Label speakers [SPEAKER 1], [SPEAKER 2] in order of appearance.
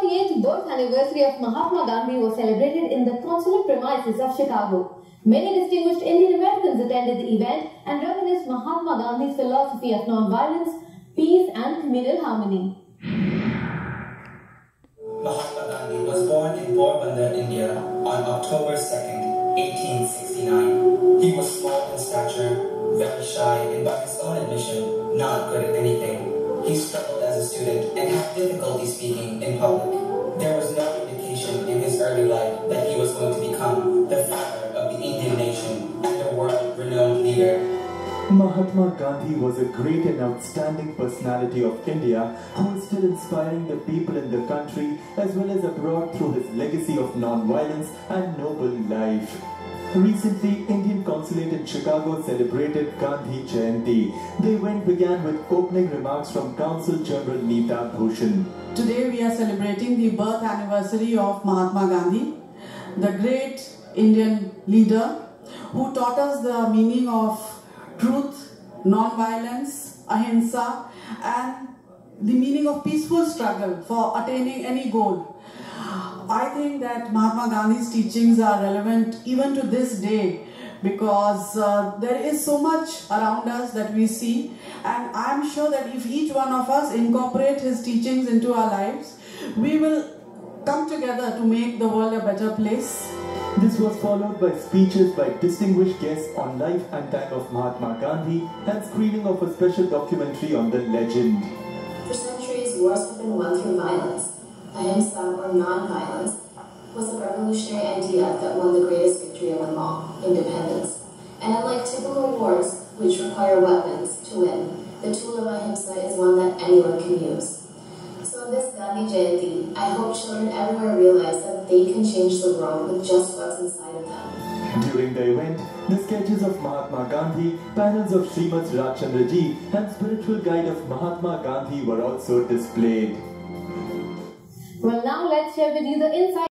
[SPEAKER 1] 128th birth anniversary of Mahatma Gandhi was celebrated in the consulate premises of Chicago. Many distinguished Indian Americans attended the event and reminisced Mahatma Gandhi's philosophy of non-violence, peace and communal harmony.
[SPEAKER 2] Mahatma Gandhi was born in Porbandar, India on October 2nd, 1869. He was small in stature, very shy, and by his own admission, not good at anything. He struggled as a student and had difficulty speaking in public. There was no indication in his early life that he was going to become the father of the Indian nation and a world-renowned leader.
[SPEAKER 3] Mahatma Gandhi was a great and outstanding personality of India who is still inspiring the people in the country as well as abroad through his legacy of non-violence and noble life. Recently, Indian Consulate in Chicago celebrated Gandhi Jayanti. The event began with opening remarks from Consul General Neeta Bhushan.
[SPEAKER 4] Today we are celebrating the birth anniversary of Mahatma Gandhi, the great Indian leader who taught us the meaning of truth, non-violence, ahimsa, and the meaning of peaceful struggle for attaining any goal. I think that Mahatma Gandhi's teachings are relevant even to this day because there is so much around us that we see, and I am sure that if each one of us incorporate his teachings into our lives, we will come together to make the world a better place.
[SPEAKER 3] This was followed by speeches by distinguished guests on life and time of Mahatma Gandhi and screening of a special documentary on the legend.
[SPEAKER 5] For centuries, wars have been won through violence. Ahimsa, or non-violence, was a revolutionary idea that won the greatest victory of them all, independence. And unlike typical wars, which require weapons to win, the tool of ahimsa is one that anyone can use. So in this Gandhi Jayanti, I hope children everywhere realize that they can change the world with just what's inside of them.
[SPEAKER 3] During the event, the sketches of Mahatma Gandhi, panels of Srimad Rajchandraji and spiritual guide of Mahatma Gandhi were also displayed.
[SPEAKER 1] Well, now let's share with you the insight